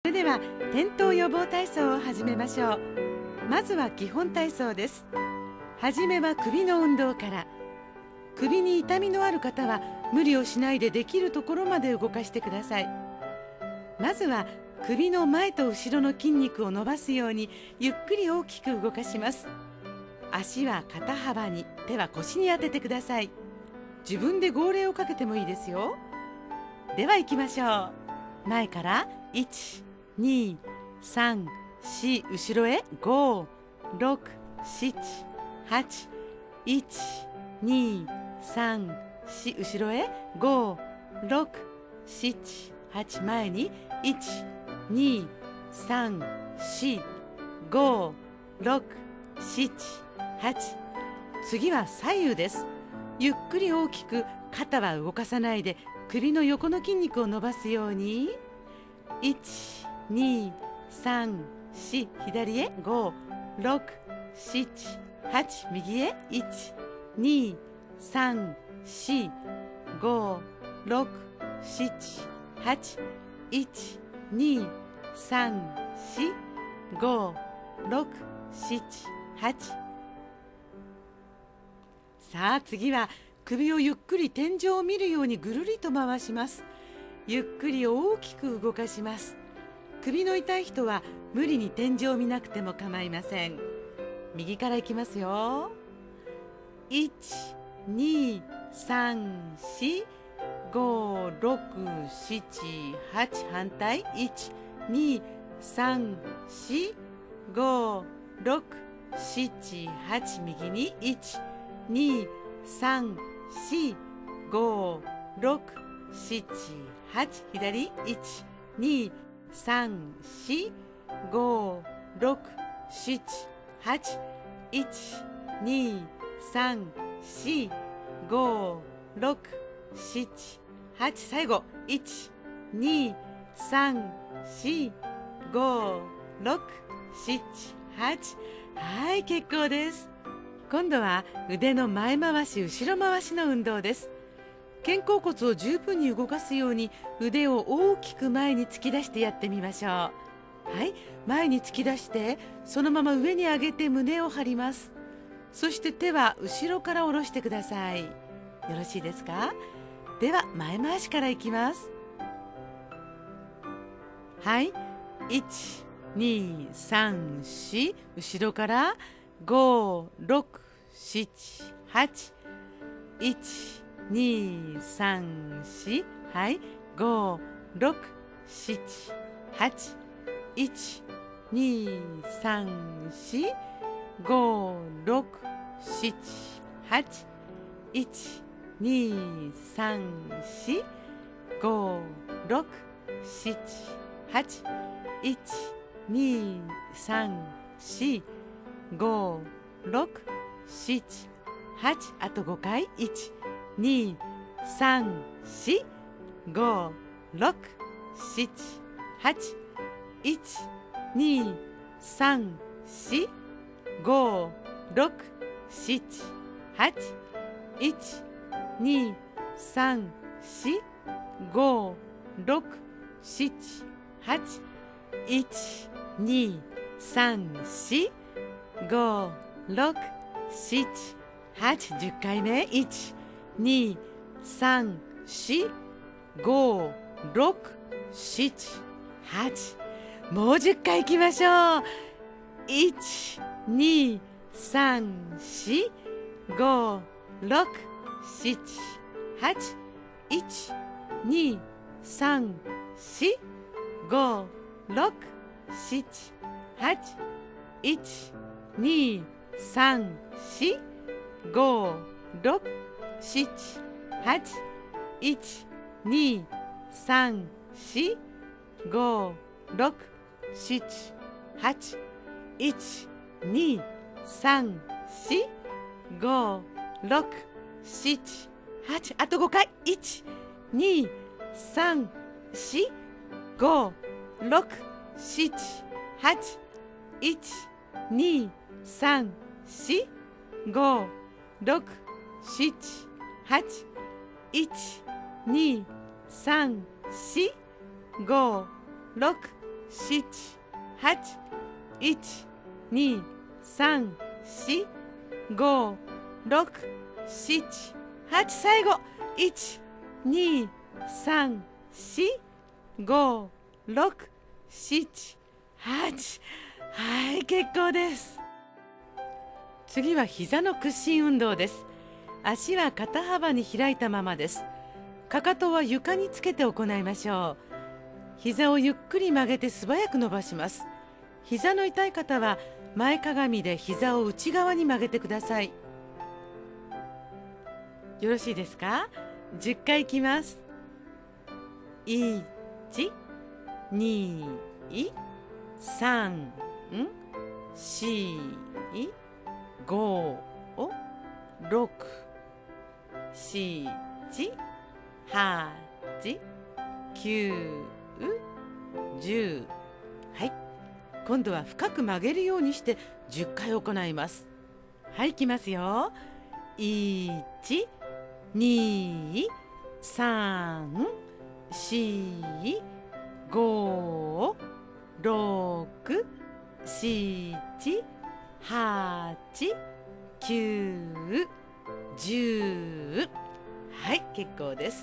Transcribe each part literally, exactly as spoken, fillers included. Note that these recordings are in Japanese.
それでは転倒予防体操を始めましょう。まずは基本体操です。はじめは首の運動から。首に痛みのある方は無理をしないでできるところまで動かしてください。まずは首の前と後ろの筋肉を伸ばすようにゆっくり大きく動かします。足は肩幅に、手は腰に当ててください。自分で号令をかけてもいいですよ。では行きましょう。前からいち、に、さん、よん、後ろへご、ろく、なな、はち、いち、に、さん、よん、後ろへご、ろく、なな、はち、前にいち、に、さん、よん、ご、ろく、なな、はち。次は左右です。ゆっくり大きく、肩は動かさないで首の横の筋肉を伸ばすようにいち、に、さん、よん、左へご、ろく、なな、はち、右へいち、に、さん、よん、ご、ろく、なな、はち、いち、に、さん、よん、ご、ろく、なな、はち。さあ次は首をゆっくり天井を見るようにぐるりと回します。ゆっくり大きく動かします。首の痛い人は無理に天井を見なくても構いません。右からいきますよ。いち、に、さん、よん、ご、ろく、なな、はち。反対いち、に、さん、よん、ご、ろく、なな、はち。右にいち、に、さん、よん、ご、ろく、なな、はち。左いち、に、さん、よん、ご、ろく、なな、はち。いち、に、さん、よん、ご、ろく、なな、はち。最後いち、に、さん、よん、ご、ろく、なな、はち。はい、結構です。今度は腕の前回し後ろ回しの運動です。肩甲骨を十分に動かすように腕を大きく前に突き出してやってみましょう。はい、前に突き出してそのまま上に上げて胸を張ります。そして手は後ろから下ろしてください。よろしいですか？では前回しからいきます。はい、いち、に、さん、よん、後ろからご、ろく、なな、はち。いち、に、さん、よん。はい。ご、ろく、なな、はち。いち、に、さん、よん。ご、ろく、なな、はち。いち、に、さん、よん。ご、ろく、なな、はち。いち、に、さん、よん。ご、ろく、なな、はち。あとごかい。いち、に、さん、よん、ご、ろく、なな、はち。いち、に、さん、よん、ご、ろく、なな、はち。いち、に、さん、よん、ご、ろく、なな、はち。いち、に、さん、よん、ご、ろく、なな、はち。じゅっかいめ。いち、に、さん、よん、ご、ろく、なな、はち。もうじゅっかいいきましょう。いち、に、さん、よん、ご、ろく、なな、はち。いち、に、さん、よん、ご、ろく、なな、はち。いち、に、さん、よん、ご、ろく、なな、はち。いち、に、さん、よん、ご、ろく、なな、はち。いち、に、さん、よん、ご、ろく、なな、はち。あとごかい。いち、に、さん、よん、ご、ろく、なな、はち。いち、に、さん、よん、ご、ろく、なな、はち。いち、に、さん、よん、ご、ろく、 しちはちいちにさんしごろくしちはち最後いちにさんしごろくしちはちはい結構です。次は膝の屈伸運動です。足は肩幅に開いたままです。かかとは床につけて行いましょう。膝をゆっくり曲げて素早く伸ばします。膝の痛い方は前かがみで膝を内側に曲げてください。よろしいですか？じゅっかいいきます。いち、に、さん、し、ご、ろく、しち、はち、きゅう、じゅう。はい。今度は深く曲げるようにしてじゅっかい行います。はい、いきますよ。いち、に、さん、し、ご、ろく、しち、はち、きゅう、じゅう。はい、結構です。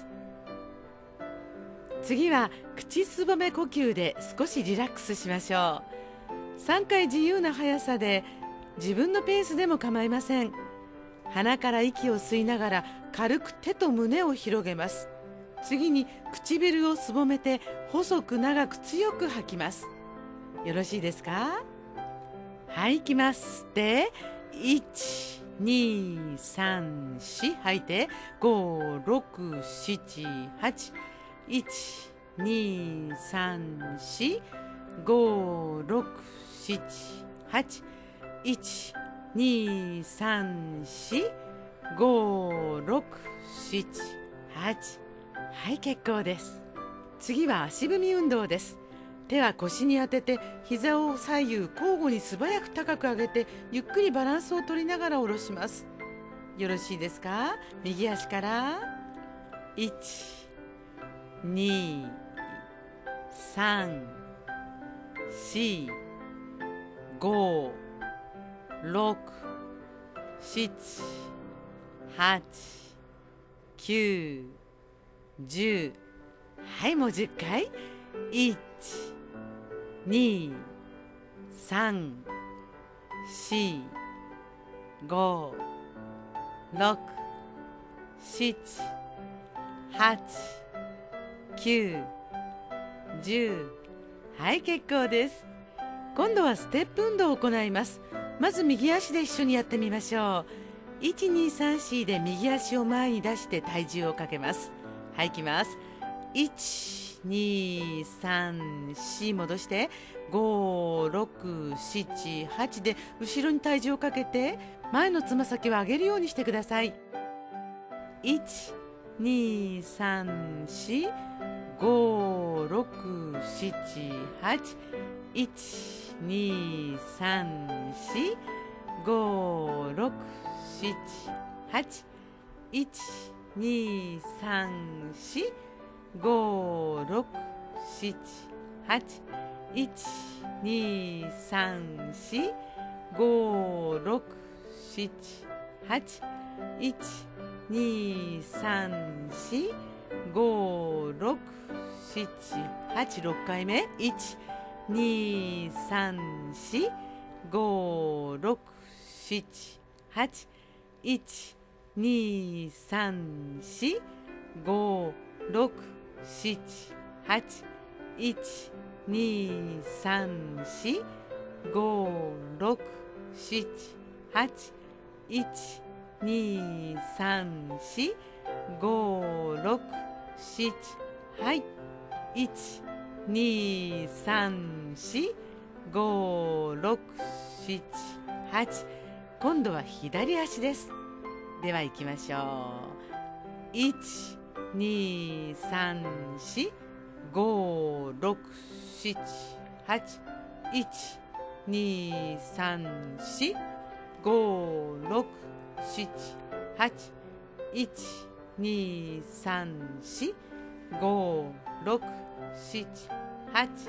次は口すぼめ呼吸で少しリラックスしましょう。さんかい自由な速さで自分のペースでも構いません。鼻から息を吸いながら軽く手と胸を広げます。次に唇をすぼめて細く長く強く吐きます。よろしいですか？はい、いきます。で、いち、に、さん、し吐いてご、ろく、しち、はち、いち、に、さん、し、ご、ろく、しち、はち、いち、に、さん、し、ご、ろく、しち、はち。はい、結構です。次は足踏み運動です。手は腰に当てて膝を左右交互に素早く高く上げてゆっくりバランスを取りながら下ろします。よろしいですか？右足からいち、に、さん、し、ご、ろく、しち、はち、きゅう、じゅう。はい、もうじゅっかい。いち、に、さん、し、ご、ろく、しち、はち、きゅう、じゅう。はい、結構です。今度はステップ運動を行います。まず右足で一緒にやってみましょう。いち、に、さん、しで右足を前に出して体重をかけます。はい、いきます。いち、に、さん、し戻してご、ろく、しち、はちで後ろに体重をかけて前のつま先を上げるようにしてください。いち、に、さん、し、ご、ろく、しち、はち、いち、に、さん、し、ご、ろく、しち、はち、いち、に、さん、し、ご、ろく、しち、はち、いち、に、さん、し、ご、ろく、しち、はち、いち、に、さん、し、ご、ろく、しち、はち、ろっかいめ。いち、に、さん、し、ご、ろく、しち、はち、いち、に、さん、し、ご、ろく、しち、はち、いち、に、さん、し、ご、ろく、しち、はち、いち、に、さん、し、ご、ろく、しち、はい、いち、に、さん、し、ご、ろく、しち、はち。今度は左足です。では行きましょう。いち、に、さん、し、ご、ろく、しち、はち、いち、に、さん、し、ご、ろく、しち、はち、いち、に、さん、し、ご、ろく、しち、はち、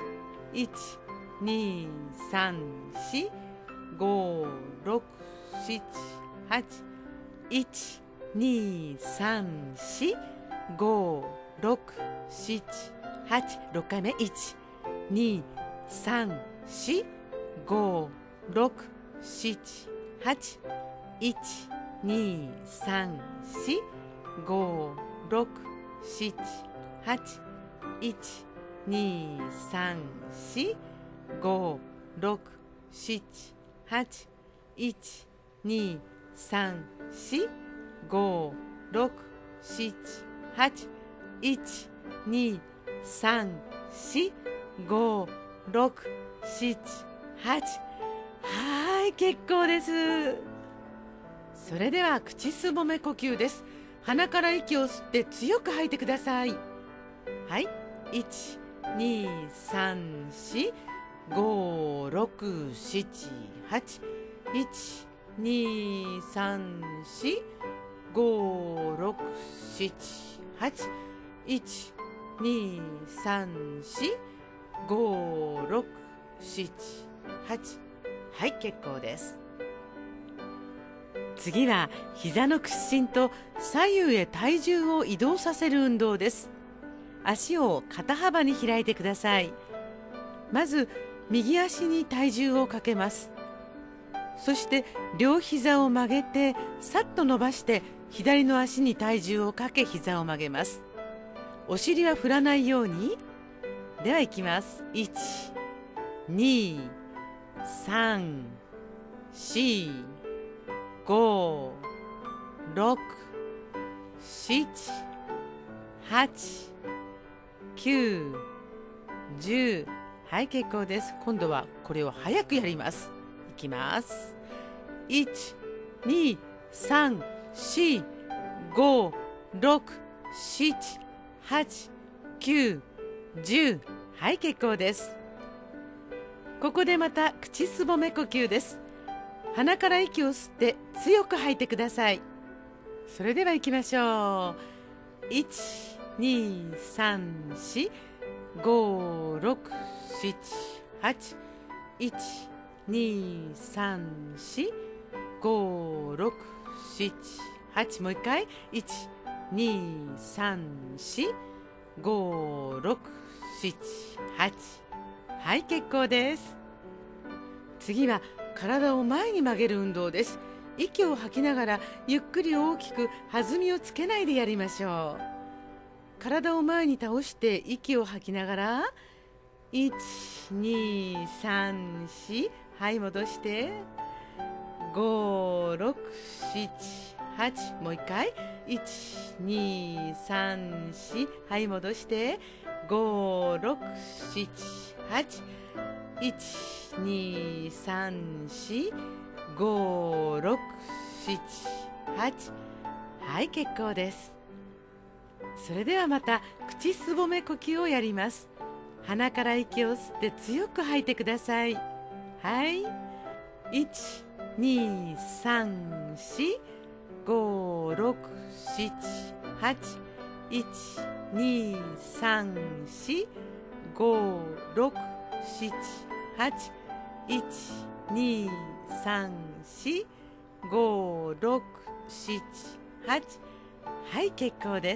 いちにさんしごろくしちはちいちにさんしごろくしちはちろっかいめいちにさんしごろくしちはちいちにさんしごろくしちはちいちにさんしごろくしちはちいちにさんしごろくしちはちいちにさんしごろくしちはちはい、結構です。それでは口すぼめ呼吸です。鼻から息を吸って強く吐いてください。はい、いちにさんしごろくしちはちいちにさんしごろくしちはちいちにさんしごろくしちはちはい、結構です。次は膝の屈伸と左右へ体重を移動させる運動です。足を肩幅に開いてください。まず右足に体重をかけます。そして両膝を曲げてさっと伸ばして左の足に体重をかけ膝を曲げます。お尻は振らないように。ではいきます。いちにさんしごろくしちはちきゅうじゅうはい、結構です。今度はこれを早くやります。いきます。いちにさんしごろくしちはちきゅうじゅうはい、結構です。ここでまた口すぼめ呼吸です。鼻から息を吸って強く吐いてください。それでは行きましょう。いちにさんしごろくしちはちいちにさんしごろくしちはちもう一回いちにさんしごろくしちはちはい、結構です。次は体を前に曲げる運動です。息を吐きながらゆっくり大きく弾みをつけないでやりましょう。体を前に倒して息を吐きながらいちにさんしはい戻してごろくしちはちもう一回いちにさんしはい戻してごろくしちはちいちにさんしごろくしちはちはい結構です。それではまた口すぼめ呼吸をやります。鼻から息を吸って強く吐いてください。はいいちにさんしごろくしちはちいちにさんしごろくしちはちいちにさんしごろくしちはちはい結構です。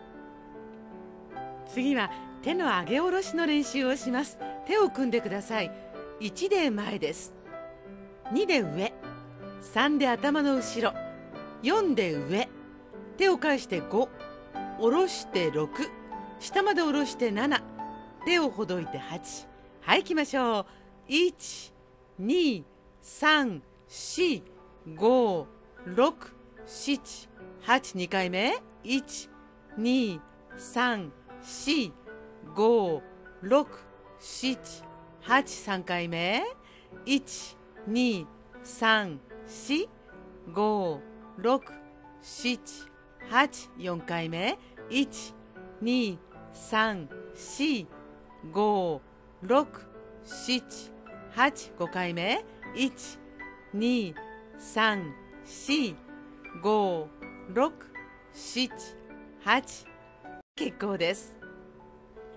次は手の上げ下ろしの練習をします。手を組んでください。いちで前です。にで上、さんで頭の後ろ、よんで上、手を返してご、下ろしてろく、下まで下ろしてなな、手をほどいてはちはい行きましょう。いちにさんしごろくしちはちにかいめいちにさんしごろくしちはちさんかいめいちにさんしごろくしちはちよんかいめいちにさんしごろくしちはちごかいめいちにさんしごろくしちはち結構です。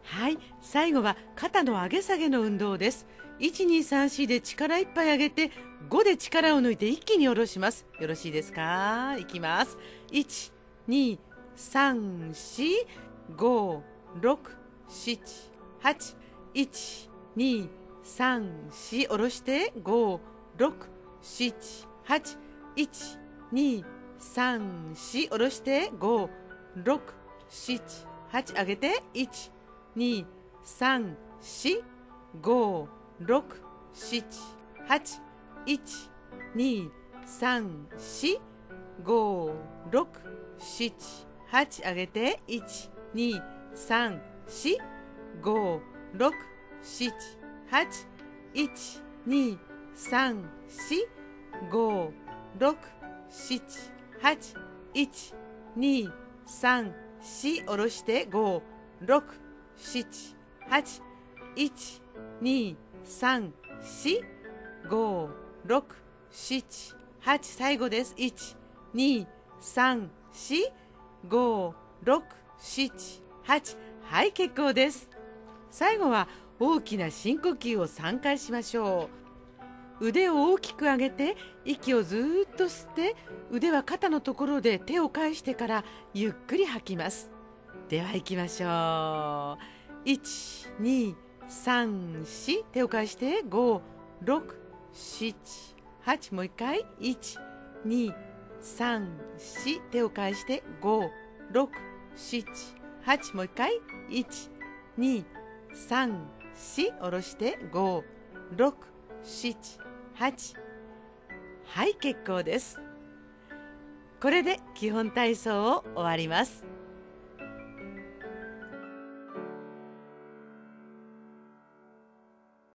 はい、最後は肩の上げ下げの運動です。いち、に、さん、よんで力いっぱい上げて、ごで力を抜いて一気に下ろします。よろしいですか？いきます。いち、に、さん、よん、ご、ろく、なな、はち、いち、に、さん、よん、下ろしてご、ろく、なな、はち、いち、に、さん、よん、下ろしてご、ろく、なな、はち、上げていち、に、さん、よん、ご、ろく、なな、はち、いち、に、さん、よん、ご、ろく、なな、はち、上げていち、に、さん、よん、ご、ろく、なな、はち、いち、に、さん、よん、ご、ろく、なな、はち、いち、に、さん、よん、下ろしてご、ろく、なな、はち、いち、に、さん、よん、ご、ろく、なな、はち、最後です。いち、に、さん、よん、ご、ろく、なな、はち、はい、結構です。最後は大きな深呼吸をさんかいしましょう。腕を大きく上げて息をずーっと吸って、腕は肩のところで手を返してからゆっくり吐きます。では行きましょう。いち、に、さん、よん、手を返してご、ろく、なな、はち、もう一回いち、に、さん、よん、手を返してご、ろく、なな、はち、もう一回いち、に、さん、よん、下ろしてご、ろく、なな、はち、はい、結構です。これで基本体操を終わります。